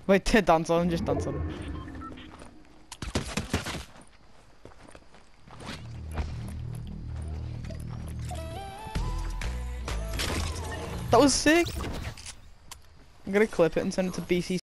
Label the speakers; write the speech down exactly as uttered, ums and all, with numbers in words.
Speaker 1: Wait, dance on him, just dance on him. That was sick! I'm gonna clip it and send it to B C